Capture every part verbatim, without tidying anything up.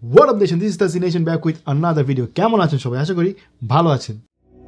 What up nation, this is Tasi Nation back with another video. কেমন আছেন সবাই? আশা করি ভালো আছেন।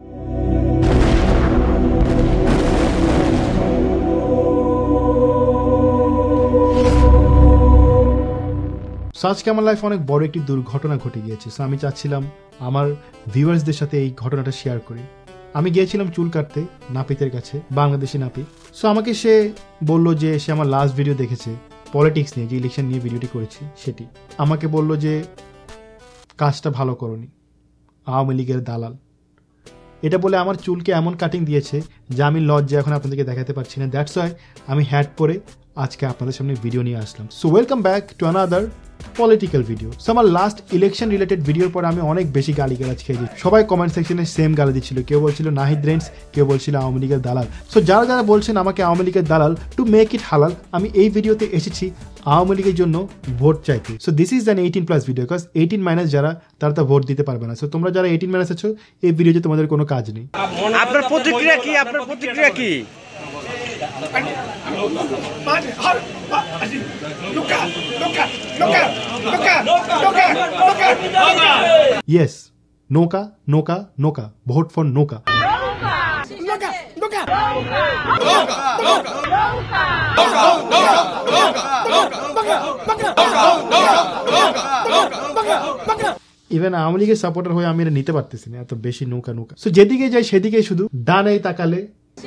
আজকে আমার লাইফে অনেক বড় একটি দুর্ঘটনা ঘটে গিয়েছে। সো আমি চাচ্ছিলাম আমার ভিউয়ার্সদের সাথে এই ঘটনাটা শেয়ার করি। আমি গিয়েছিলাম চুল কাটতে নাপিতের কাছে, বাংলাদেশি নাপিত। সো আমাকে সে বলল যে সে আমার লাস্ট ভিডিও দেখেছে পলিটিক্স নিয়ে, যে ইলেকশন নিয়ে ভিডিওটি করেছি সেটি। আমাকে বলল যে কাজটা ভালো করনি, আওয়ামী লীগের দালাল। এটা বলে আমার চুলকে এমন কাটিং দিয়েছে যা আমি লজ্জা এখন আপনাদেরকে দেখাতে পারছি না। দ্যাটস ওয়াই আমি হ্যাট পরে আজকে আপনাদের সামনে ভিডিও নিয়ে আসলাম। So welcome back to another political video. So আমার লাস্ট ইলেকশন রিলেটেড ভিডিওর পরে আমি অনেক বেশি গালিগালাজ খেয়েছি। সবাই কমেন্ট সেকশনে সেম গালি দিচ্ছিল। কেউ বলছিল নাহিদ রেন্টস, কেউ বলছিল আওয়ামী লীগের দালাল। সো যারা যারা বলছেন আমাকে আওয়ামী লীগের দালাল, টু মেক ইট হালাল আমি এই ভিডিওতে এসেছি আওয়ামী লীগের জন্য ভোট চাইতে। So this is an eighteen plus video, because eighteen minus যারা তারা তো ভোট দিতে পারবে না। সো তোমরা যারা এইটিন মাইনাস আছো এই ভিডিওতে তোমাদের কোনো কাজ নেই। আপনার প্রতিক্রিয়া কি? আপনার প্রতিক্রিয়া কি? Yes, Noka, Noka, Noka. Vote for Noka. Even Awami লীগের সাপোর্টার হয়ে আমি এটা নিতে পারতেছি না, এত বেশি নৌকা নৌকা। সো যেদিকে যাই সেদিকে শুধু ডানে তাকালে,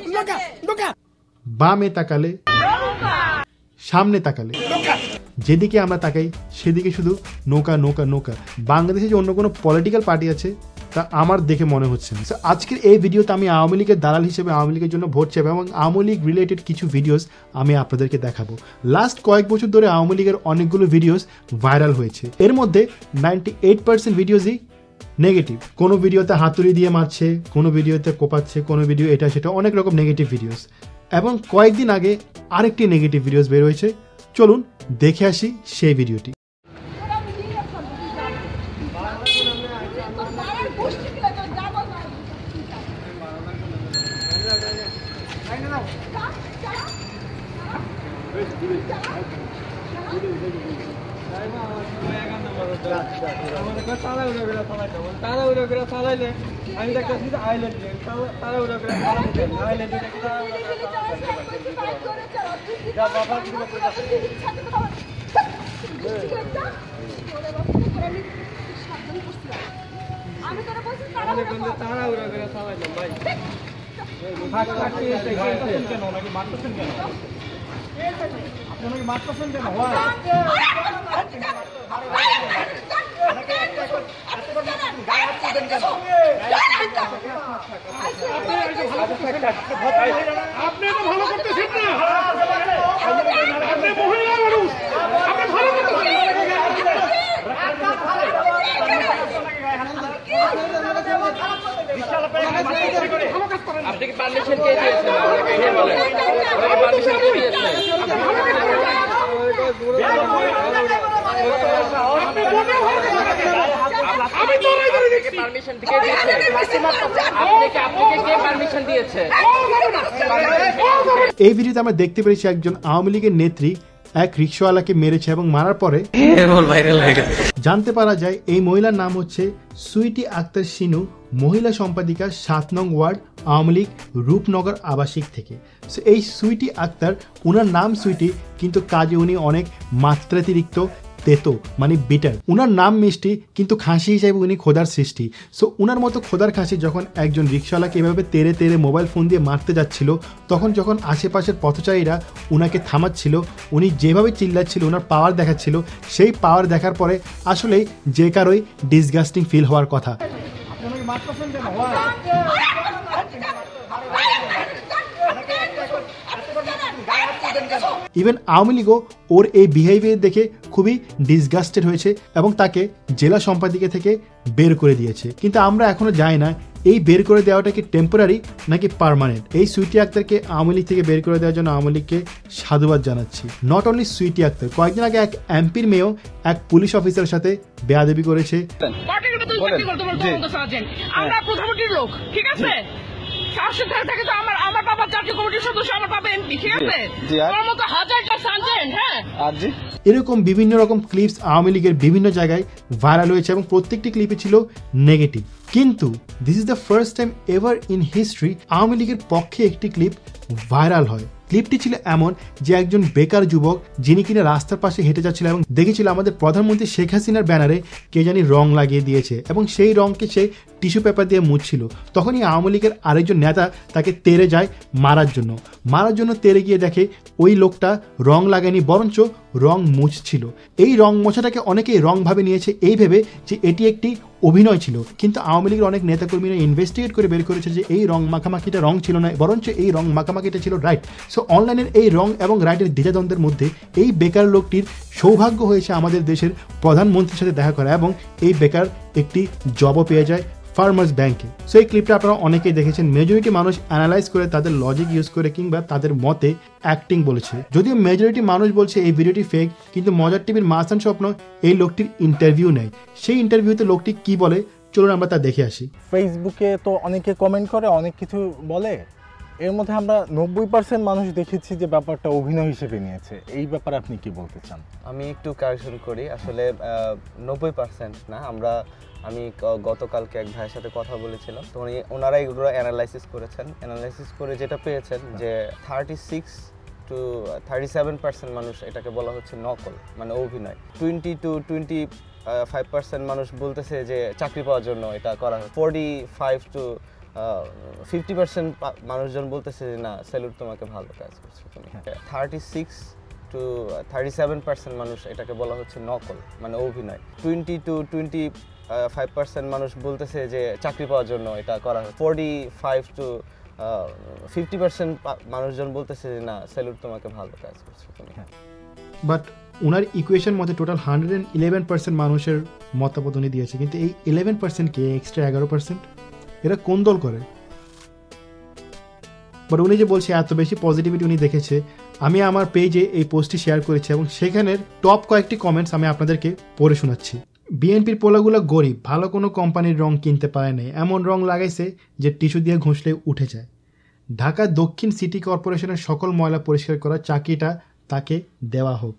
বামে তাকালে, সামনে তাকালে, যেদিকে আমরা তাকাই সেদিকে শুধু নৌকা নৌকা নৌকা। বাংলাদেশে যে অন্য কোনো পলিটিক্যাল পার্টি আছে তা আমার দেখে মনে হচ্ছে না। আজকের এই ভিডিওতে আমি আওয়ামী লীগের দালাল হিসেবে আওয়ামী লীগের জন্য ভোট চাইবো এবং আওয়ামী লীগ রিলেটেড কিছু ভিডিওস আমি আপনাদেরকে দেখাবো। লাস্ট কয়েক বছর ধরে আওয়ামী লীগের অনেকগুলো ভিডিওস ভাইরাল হয়েছে। এর মধ্যে নাইনটি এইট পার্সেন্ট ভিডিওসই নেগেটিভ। কোনো ভিডিওতে হাতুড়ি দিয়ে মারছে, কোনো ভিডিওতে কোপাচ্ছে, কোনো ভিডিও এটা সেটা, অনেক রকম নেগেটিভ ভিডিওস। এবং কয়েকদিন আগে আরেকটি নেগেটিভ ভিডিওস বের হয়েছে। চলুন দেখে আসি সেই ভিডিওটি। আপনি তো ভালো করতেছেন না, আপনি মহিলা মানুষ, আপনি ভালো করতেছেন। আপনি কি পারমিশন কে দিয়েছেন? আমাকে কে বলেন? পারমিশন কে দিয়েছেন? পারমিশন কে দিয়েছে? আপনাকে আপনাকে কে পারমিশন দিয়েছে? এই ভিডিওতে আমরা দেখতে পেরেছি একজন আওয়ামী লীগের নেত্রী এক রিক্সাওয়ালাকে মেরেছে এবং মারার পরে জানতে পারা যায় এই মহিলার নাম হচ্ছে সুইটি আক্তার সিনু, মহিলা সম্পাদিকা, সাত নং ওয়ার্ড, আওয়ামী লীগ, রূপনগর আবাসিক থেকে। সো এই সুইটি আক্তার, উনার নাম সুইটি কিন্তু কাজে উনি অনেক মাত্রাতিরিক্ত তেতো, মানে বিটার। উনার নাম মিষ্টি কিন্তু খাসি হিসাবে উনি খোদার সৃষ্টি। সো উনার মতো খোদার খাসি যখন একজন রিক্সাওয়ালাকে এভাবে তেরে তেরে মোবাইল ফোন দিয়ে মারতে যাচ্ছিল, তখন যখন আশেপাশের পথচারীরা উনাকে থামাচ্ছিল, উনি যেভাবে চিল্লাচ্ছিল, উনার পাওয়ার দেখাচ্ছিল, সেই পাওয়ার দেখার পরে আসলেই যে কারোই ডিসগাস্টিং ফিল হওয়ার কথা। ইভেন আওয়ামী লীগও ওর এই বিহেভিয়ার দেখে খুবই ডিসগাস্টেড হয়েছে এবং তাকে জেলা সম্পাদিকা থেকে বের করে দিয়েছে। কিন্তু আমরা এখনো জানি না এই বের করে দেওয়াটা কি টেম্পোরারি নাকি পার্মানেন্ট। এই সুইটি আক্তারকে আওয়ামী লীগ থেকে বের করে দেওয়ার জন্য আওয়ামী লীগকে সাধুবাদ জানাচ্ছি। নট অনলি সুইটি আক্তার, কয়েকদিন আগে এক এমপির মেয়েও এক পুলিশ অফিসারের সাথে বেয়াদবি করেছে। আমরা প্রধানমন্ত্রীর লোক, ঠিক আছে? সাহসী থাকে তো আমার আমার বাবা জাতীয় কমিটির সদস্য, আমার বাবা এমপি, ঠিক আছে? আমার মতো হাজারটা সার্জেন্ট। হ্যাঁ, এরকম বিভিন্ন রকম ক্লিপস আওয়ামী লীগের বিভিন্ন জায়গায় ভাইরাল হয়েছে এবং প্রত্যেকটি ক্লিপে ছিল নেগেটিভ। কিন্তু this is the first time ever in history Awami লীগের পক্ষে একটি ক্লিপ ভাইরাল হয়। ক্লিপটি ছিল এমন যে একজন বেকার যুবক যিনি কিনা রাস্তার পাশে হেঁটে যাচ্ছিল এবং দেখেছিল আমাদের প্রধানমন্ত্রী শেখ হাসিনার ব্যানারে কে জানি রং লাগিয়ে দিয়েছে এবং সেই রংকে সে টিস্যু পেপার দিয়ে মুছছিল। তখনই আওয়ামী লীগের আরেকজন নেতা তাকে তেড়ে যায় মারার জন্য মারার জন্য তেড়ে গিয়ে দেখে ওই লোকটা রং লাগায়নি, বরঞ্চ রং মুছছিল। এই রং মোছাটাকে অনেকেই রং ভাবে নিয়েছে এই ভেবে যে এটি একটি অভিনয় ছিল, কিন্তু আওয়ামী লীগের অনেক নেতাকর্মীরা ইনভেস্টিগেট করে বের করেছে যে এই রং মাখামাখিটা রং ছিল না, বরঞ্চ এই রং মাখামাখিটা ছিল রাইট। সো অনলাইনের এই রং এবং রাইটের দ্বিধাদ্বন্দ্বের মধ্যে এই বেকার লোকটির সৌভাগ্য হয়েছে আমাদের দেশের প্রধানমন্ত্রীর সাথে দেখা করা এবং এই বেকার একটি জবও পেয়ে যায় ফার্মার্স ব্যাংকে। সো এই ক্লিপটা আপনারা অনেকেই দেখেছেন। মেজরিটি মানুষ অ্যানালাইজ করে তাদের লজিক ইউজ করে কিংবা তাদের মতে অ্যাক্টিং বলেছে। যদিও মেজরিটি মানুষ বলছে এই ভিডিওটি ফেক, কিন্তু মজার টিভির মাসান স্বপ্ন এই লোকটির ইন্টারভিউ নেয়। সেই ইন্টারভিউতে লোকটি কি বলে চলুন আমরা তা দেখে আসি। ফেসবুকে তো অনেকে কমেন্ট করে, অনেক কিছু বলে, এর মধ্যে আমরা নব্বই পার্সেন্ট মানুষ দেখেছি যে ব্যাপারটা অভিনয় হিসেবে নিয়েছে। এই ব্যাপারে আপনি কি বলতে চান? আমি একটু কারেকশন করি, আসলে নব্বই পার্সেন্ট না, আমরা আমি গতকালকে এক ভাইয়ের সাথে কথা বলেছিলাম, তো উনি ওনারা এগুলো অ্যানালাইসিস করেছেন। অ্যানালাইসিস করে যেটা পেয়েছেন যে thirty six to thirty seven percent মানুষ এটাকে বলা হচ্ছে নকল, মানে অভিনয়। Twenty to twenty five percent মানুষ বলতেছে যে চাকরি পাওয়ার জন্য এটা করা হয়। Forty five to fifty percent মানুষজন বলতেছে যে না, স্যালুট, তোমাকে ভালো কাজ করছো তুমি। Thirty six to thirty seven percent মানুষ এটাকে বলা হচ্ছে নকল, মানে অভিনয়। Twenty to twenty five percent মানুষ বলতেছে যে চাকরি পাওয়ার জন্য এটা করা হয়। Forty five to fifty percent মানুষজন বলতেছে যে না, স্যালুট, তোমাকে ভালো কাজ করছো তুমি। বাট ওনার ইকুয়েশন মতে total hundred and eleven percent মানুষের মতামত উনি দিয়েছে, কিন্তু এই ইলেভেন পার্সেন্টকে এক্সট্রা এগারো পার্সেন্ট এরা কোন দল করে? বাট উনি যে বলছে এত বেশি পজিটিভিটি উনি দেখেছে, আমি আমার পেজে এই পোস্টটি শেয়ার করেছি এবং সেখানের টপ কয়েকটি কমেন্টস আমি আপনাদেরকে পড়ে শোনাচ্ছি। বিএনপির পোলাগুলো গরিব, ভালো কোনো কোম্পানির রং কিনতে পারে নাই, এমন রং লাগাইছে যে টিস্যু দিয়ে ঘষলে উঠে যায়। ঢাকা দক্ষিণ সিটি কর্পোরেশনের সকল ময়লা পরিষ্কার করার চাকরিটা তাকে দেওয়া হোক।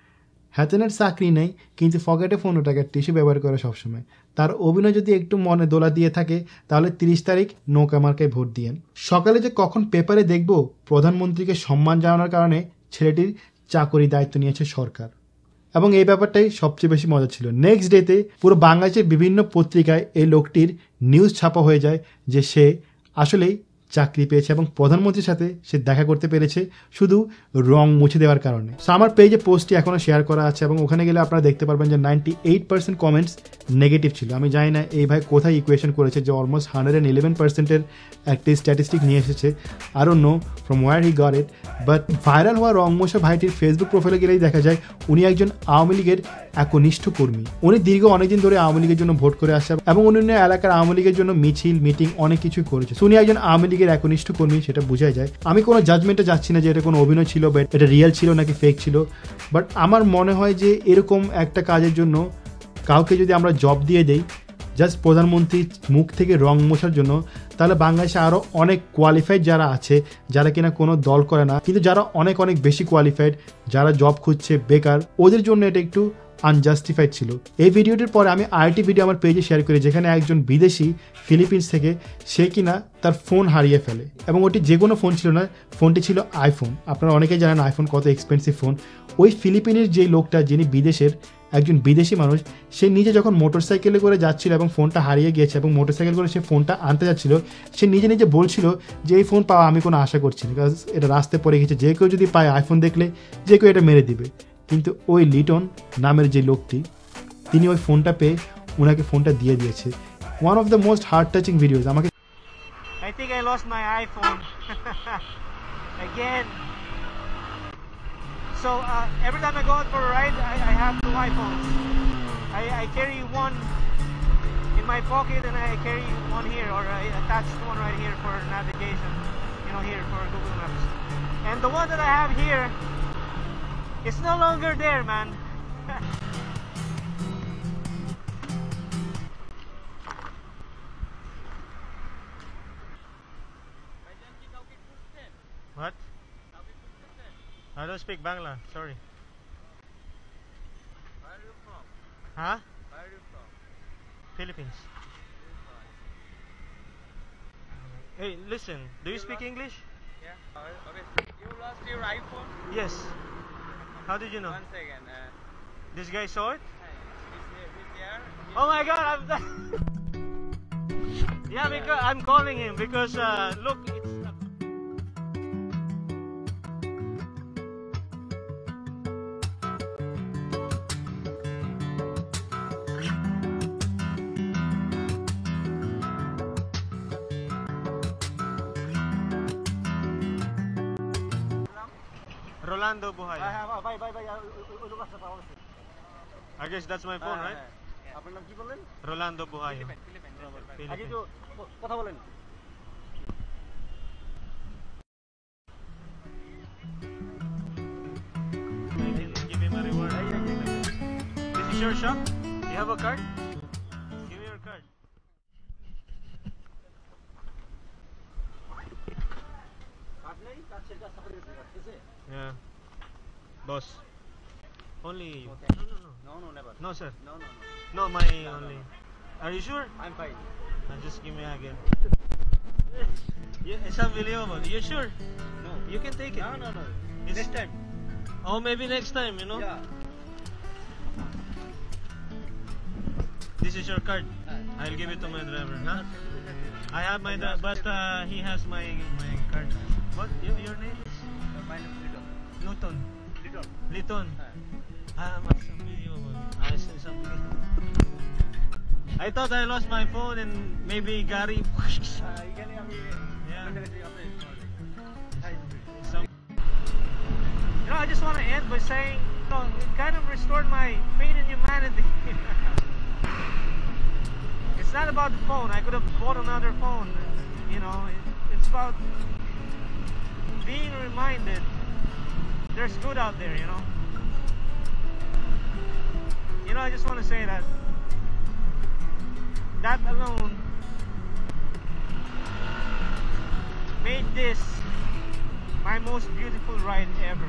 হাতেনের চাকরি নেই, কিন্তু পকেটে পনেরো টাকার টিস্যু ব্যবহার করে সবসময়। তার অভিনয় যদি একটু মনে দোলা দিয়ে থাকে তাহলে তিরিশ তারিখ নৌকা মার্কায় ভোট দিয়েন। সকালে যে কখন পেপারে দেখব প্রধানমন্ত্রীকে সম্মান জানানোর কারণে ছেলেটির চাকরি দায়িত্ব নিয়েছে সরকার, এবং এই ব্যাপারটাই সবচেয়ে বেশি মজা ছিল। নেক্সট ডেতে পুরো বাংলাদেশের বিভিন্ন পত্রিকায় এই লোকটির নিউজ ছাপা হয়ে যায় যে সে আসলেই চাকরি পেয়েছে এবং প্রধানমন্ত্রীর সাথে সে দেখা করতে পেরেছে শুধু রং মুছে দেওয়ার কারণে। সো আমার পেজে পোস্টটি এখনও শেয়ার করা আছে এবং ওখানে গেলে আপনারা দেখতে পারবেন যে ninety eight percent comments negative ছিল। আমি জানি না এই ভাই কোথায় ইকুয়েশন করেছে যে অলমোস্ট হান্ড্রেড অ্যান্ড ইলেভেন পার্সেন্টের একটি স্ট্যাটিস্টিক নিয়ে এসেছে। I don't know from where he got it, but viral হওয়া রং মোছা ভাইটির ফেসবুক প্রোফাইলে গেলেই দেখা যায় উনি একজন আওয়ামী লীগের একনিষ্ঠ কর্মী। উনি দীর্ঘ অনেকদিন ধরে আওয়ামী লীগের জন্য ভোট করে আসছে এবং অন্যান্য এলাকার আওয়ামী লীগের জন্য মিছিল মিটিং অনেক কিছুই করেছে। উনি একজন আওয়ামী লীগের একনিষ্ঠ কর্মী, সেটা বোঝাই যায়। আমি কোনো জাজমেন্টে যাচ্ছি না যে এটা কোনো অভিনয় ছিল বা এটা রিয়েল ছিল নাকি ফেক ছিল, বাট আমার মনে হয় যে এরকম একটা কাজের জন্য কাউকে যদি আমরা জব দিয়ে দেই জাস্ট প্রধানমন্ত্রীর মুখ থেকে রং মোছার জন্য, তাহলে বাংলাদেশে আরও অনেক কোয়ালিফাইড যারা আছে যারা কিনা কোনো দল করে না, কিন্তু যারা অনেক অনেক বেশি কোয়ালিফাইড, যারা জব খুঁজছে বেকার, ওদের জন্য এটা একটু আনজাস্টিফাইড ছিল। এই ভিডিওটির পরে আমি আরেকটি ভিডিও আমার পেজে শেয়ার করি যেখানে একজন বিদেশি ফিলিপিন্স থেকে সে কিনা তার ফোন হারিয়ে ফেলে এবং ওটি যে কোনো ফোন ছিল না, ফোনটি ছিল আইফোন। আপনারা অনেকেই জানেন আইফোন কত এক্সপেন্সিভ ফোন। ওই ফিলিপিনের যেই লোকটা যিনি বিদেশের একজন বিদেশি মানুষ, সে নিজে যখন মোটরসাইকেলে করে যাচ্ছিল এবং ফোনটা হারিয়ে গিয়েছে এবং মোটরসাইকেল করে সে ফোনটা আনতে যাচ্ছিল, সে নিজে নিজে বলছিল যে এই ফোন পাওয়া আমি কোনো আশা করছি না, কারণ এটা রাস্তায় পড়ে গেছে, যে কেউ যদি পায় আইফোন দেখলে যে কেউ এটা মেরে দিবে। কিন্তু ওই লিটন নামের যে লোকটি তিনি ওই ফোনটা পেয়ে ওনাকে ফোনটা দিয়ে দিয়েছে। One of the most heart touching videos. আমাকে I think I lost my iPhone again. So uh, every time I go out for a ride, I, I have two iPhones. I, I carry one in my pocket and I carry one here, or I attach one right here for navigation, you know, here for Google Maps. And the one that I have here, it's no longer there, man. What? I don't speak Bangla, sorry. Where are you from? Huh? Where are you from? Philippines. Hey, listen, do you speak English? Yeah. Okay. You lost your iPhone? Yes. How did you know? One second. Uh, This guy saw it? is there? Oh my god, I'm done. Yeah, because I'm calling him because uh, look, it's Rolando Buhaya. I guess that's my phone, right? আপনার নাম কি বললেন? Rolando Buhaya. আগে তো কথা বলেন। I can give him a reward. This is your shop? You have a card? Give me your card. Yeah. Boss. Only you. No, no, no. No, no, never. No, sir. No, no, no. No, my only. Are you sure? I'm fine. Uh, just give me again. Yeah, it's unbelievable. You sure? No. You can take it. No, no, no. It's- Next time. Oh, maybe next time, you know? Yeah. This is your card. I'll give it to my driver, huh? I have my driver, but uh, he has my my card. What? Your, your name is? My name is Lidon. Newton. Lidon. Liton. Ah, mas unbelievable. I said something. I thought I lost my phone and maybe Gary. এখানে আমি Yeah. Hi. Some, You know, I just want to end by saying, you know, it kind of restored my faith in humanity. It's not about the phone. I could have bought another phone. You know, it, it's about being reminded there's good out there, you know. You know, I just want to say that that alone made this my most beautiful ride ever.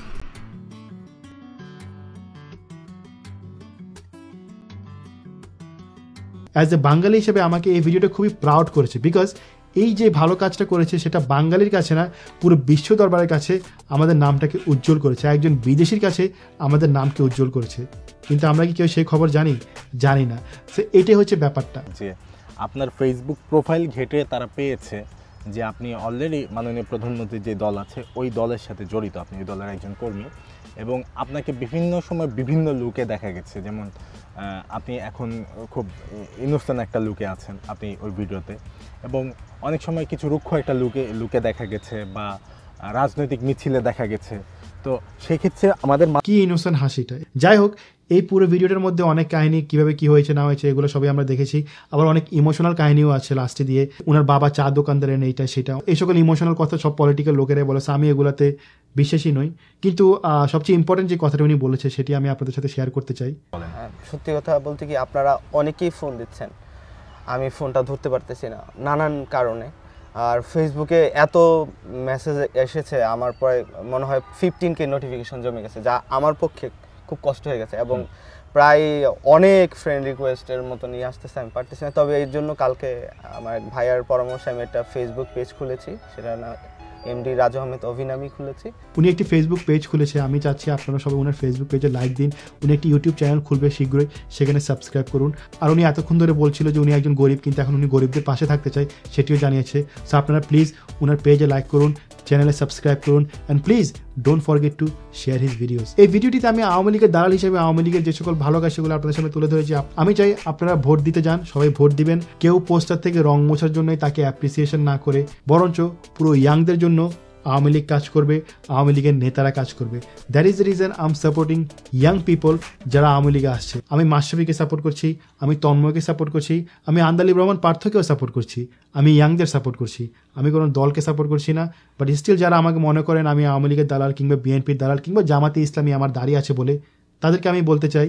As a Bangali হিসেবে আমাকে এই ভিডিওটা খুবই proud করেছে, because এই যে ভালো কাজটা করেছে সেটা বাঙালির কাছে না, পুরো বিশ্ব দরবারের কাছে আমাদের নামটাকে উজ্জ্বল করেছে, একজন বিদেশির কাছে আমাদের নামকে উজ্জ্বল করেছে। কিন্তু আমরা কি কেউ সেই খবর জানি? জানি না। সো এটাই হচ্ছে ব্যাপারটা। যে আপনার ফেসবুক প্রোফাইল ঘেটে তারা পেয়েছে যে আপনি অলরেডি মাননীয় প্রধানমন্ত্রীর যে দল আছে ওই দলের সাথে জড়িত, আপনি ওই দলের একজন কর্মী, এবং আপনাকে বিভিন্ন সময় বিভিন্ন লুকে দেখা গেছে। যেমন আপনি এখন খুব ইনোসেন্ট একটা লুকে আছেন আপনি ওই ভিডিওতে, এবং অনেক সময় কিছু রুক্ষ একটা লুকে লুকে দেখা গেছে বা রাজনৈতিক মিছিলে দেখা গেছে। তো সেক্ষেত্রে আমাদের কি ইনোসেন্ট হাসিটা। যাই হোক, এই পুরো ভিডিওটার মধ্যে অনেক কাহিনী, কিভাবে কি হয়েছে না হয়েছে এগুলো সবই আমরা দেখেছি। আবার অনেক ইমোশনাল কাহিনীও আছে লাস্টে দিয়ে, ওনার বাবা চা দোকানদারের এইটা সেটা, এই সকল ইমোশনাল কথা সব পলিটিক্যাল লোকেরাই বলেছে। আমি এগুলাতে বিশ্বাসী নই, কিন্তু সবচেয়ে ইম্পর্টেন্ট যে কথাটা উনি বলেছে সেটি আমি আপনাদের সাথে শেয়ার করতে চাই। সত্যি কথা বলতে কি, আপনারা অনেকেই ফোন দিচ্ছেন, আমি ফোনটা ধরতে পারতেছি না নানান কারণে। আর ফেসবুকে এত মেসেজ এসেছে, আমার প্রায় মনে হয় ফিফটিন কে নোটিফিকেশন জমে গেছে, যা আমার পক্ষে খুব কষ্ট হয়ে গেছে, এবং প্রায় অনেক ফ্রেন্ড রিকোয়েস্টের মতো নিয়ে আসতেছে, আমি পারতেছি না। তবে এর জন্য কালকে আমার ভাইয়ার পরামর্শে আমি একটা ফেসবুক পেজ খুলেছি, সেটা না এমডি রাজু আহমেদ অভিনামী খুলেছি। উনি একটি ফেসবুক পেজ খুলেছে, আমি চাচ্ছি আপনারা সবাই ওনার ফেসবুক পেজে লাইক দিন। উনি একটি ইউটিউব চ্যানেল খুলবে শীঘ্রই, সেখানে সাবস্ক্রাইব করুন। আর উনি এতক্ষণ ধরে বলছিল যে উনি একজন গরিব, কিন্তু এখন উনি গরিবদের পাশে থাকতে চায়, সেটিও জানিয়েছে। সো আপনারা প্লিজ ওনার পেজে লাইক করুন, চ্যানেলে সাবস্ক্রাইব করুন, and please don't forget to share his videos. এই ভিডিওটিতে আমি আওয়ামী লীগের দালাল হিসেবে আওয়ামী লীগের যে সকল ভালো কাজ সেগুলো আপনাদের সামনে তুলে ধরেছি। আমি চাই আপনারা ভোট দিতে যান, সবাই ভোট দিবেন। কেউ পোস্টার থেকে রং মোছার জন্যই তাকে অ্যাপ্রিসিয়েশন না করে, বরঞ্চ পুরো ইয়াংদের জন্য আওয়ামী লীগ কাজ করবে, আওয়ামী লীগের নেতারা কাজ করবে। That is the reason I am supporting young people যারা আওয়ামী লীগে আসছে। আমি মাশরাফিকে সাপোর্ট করছি, আমি তন্ময়কে সাপোর্ট করছি, আমি আন্দালিব রহমান পার্থকেও সাপোর্ট করছি, আমি ইয়াংদের সাপোর্ট করছি, আমি কোনো দলকে সাপোর্ট করছি না। বাট স্টিল যারা আমাকে মনে করেন আমি আওয়ামী লীগের দালাল কিংবা বিএনপির দালাল কিংবা জামাতে ইসলামী আমার দাঁড়িয়ে আছে বলে, তাদেরকে আমি বলতে চাই,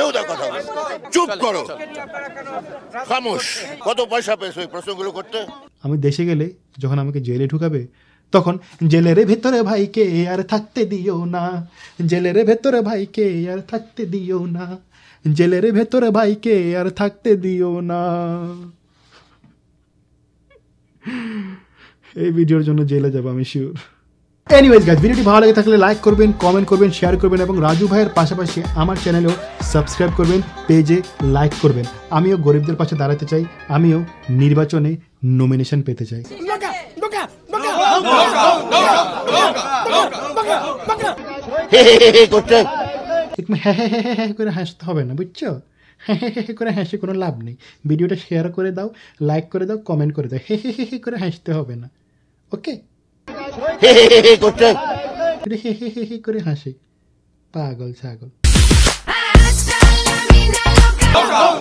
চুপ করো, খামোশ। কত পয়সা পেয়েছো এই প্রশ্নগুলো করতে? আমি দেশে গেলে যখন আমাকে জেলে ঢুকাবে তখন জেলের ভেতরে ভাইকে আর থাকতে দিও না, জেলের ভেতরে ভাইকে আর থাকতে দিও না, জেলের ভেতরে ভাইকে আর থাকতে দিও না। এই ভিডিওর জন্য জেলে যাবো আমি শিওর। এনিওয়েজ গাইস, ভিডিওটি ভালো লাগে থাকলে লাইক করবেন, কমেন্ট করবেন, শেয়ার করবেন এবং রাজু ভাইয়ের পাশাপাশি আমার চ্যানেলেও সাবস্ক্রাইব করবেন, পেজে লাইক করবেন। আমিও গরিবদের পাশে দাঁড়াতে চাই, আমিও নির্বাচনে নমিনেশন পেতে চাই। হ্যাঁ হ্যাঁ হ্যাঁ হ্যাঁ করে হাসতে হবে না, বুঝছো? হ্যাঁ হ্যাঁ হ্যাঁ করে হাসে কোনো লাভ নেই। ভিডিওটা শেয়ার করে দাও, লাইক করে দাও, কমেন্ট করে দাও। হে হে হে করে হাসতে হবে না, ওকে? হে হে হে করে হাসে, পাগল ছাগল।